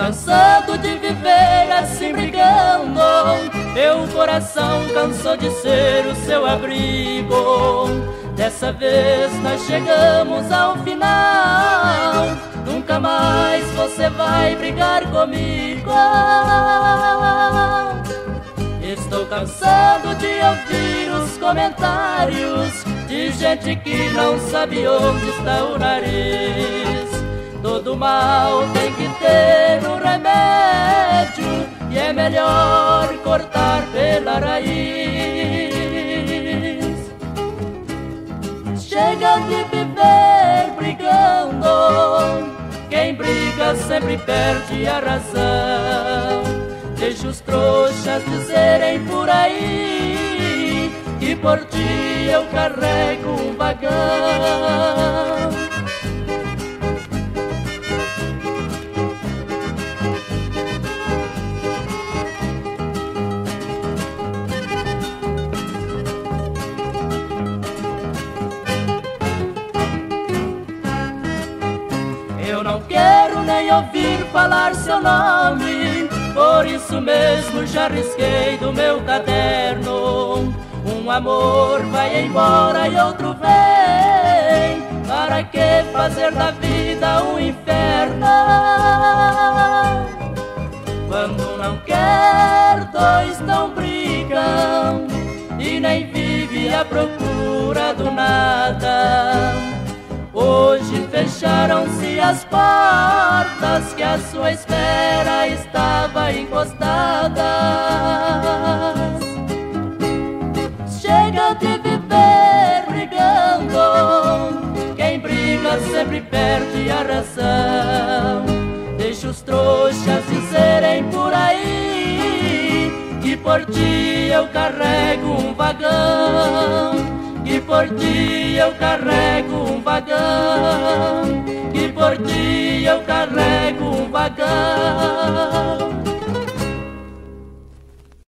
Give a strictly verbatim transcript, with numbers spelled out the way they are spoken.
cansado de viver assim brigando. Meu coração cansou de ser o seu abrigo. Dessa vez nós chegamos ao final. Nunca mais você vai brigar comigo. Estou cansado de ouvir os comentários de gente que não sabe onde está o nariz. Todo mal tem que ter um remédio, e é melhor cortar pela raiz. Chega de viver brigando, quem briga sempre perde a razão. Deixa os trouxas dizerem por aí que por ti eu carrego um vagão. Eu não quero nem ouvir falar seu nome, por isso mesmo já risquei do meu caderno. Um amor vai embora e outro vem, para que fazer da vida um inferno? Quando não quer, dois não brigam, e nem vive à procura do nada. Hoje fecharam-se as portas que à sua espera estava encostadas. Chega de viver brigando, quem briga sempre perde a razão. Deixa os trouxas dizerem por aí que por ti eu carrego um vagão. Que por ti eu carrego um vagão, que por ti eu carrego um vagão.